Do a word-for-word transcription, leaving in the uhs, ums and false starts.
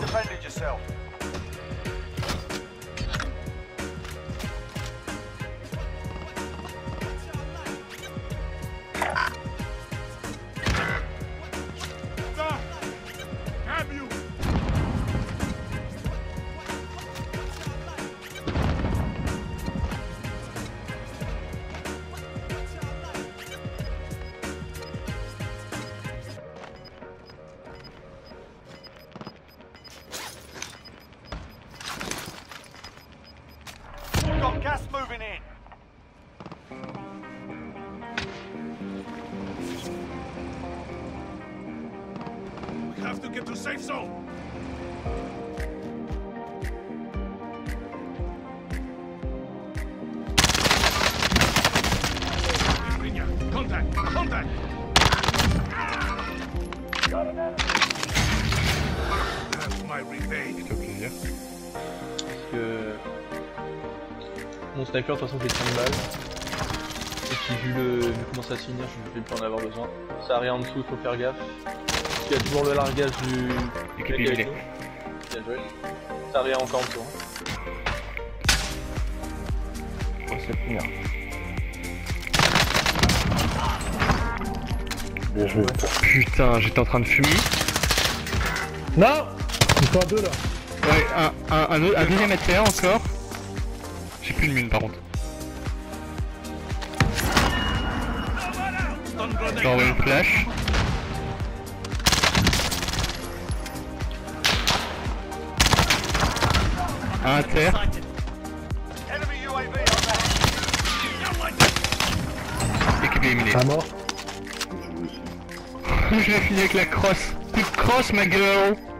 defended yourself. Got gas moving in. We have to get to safe zone. Contact! Contact! That's my revenge. Plutôt plaisir. Parce que mon sniper de toute façon fait trente balles. Et puis vu, le... vu comment ça se finir, je vais plus en avoir besoin. Ça arrive en dessous, il faut faire gaffe. Parce qu'il y a toujours le largage du... Du capilé. Bien joué. Ça arrive encore en dessous. Hein. Oh, c'est le bien. Bien joué. Putain, j'étais en train de fumer. Non! Ils sont à deux là. Ouais, un, un, un, autre, un deuxième A T A encore. J'ai plus de mine par contre. J'ai envoyé une flash. Un à terre. Enemy U A V on the Équipe éliminée. À mort. Je vais finir avec la crosse. Quick cross ma girl.